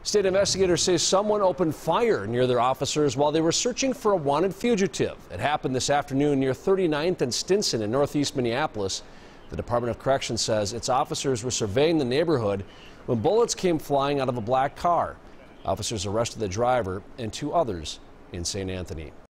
State investigators say someone opened fire near their officers while they were searching for a wanted fugitive. It happened this afternoon near 39th and Stinson in northeast Minneapolis. The Department of Corrections says its officers were surveying the neighborhood when bullets came flying out of a black car. Officers arrested the driver and 2 others in St. Anthony.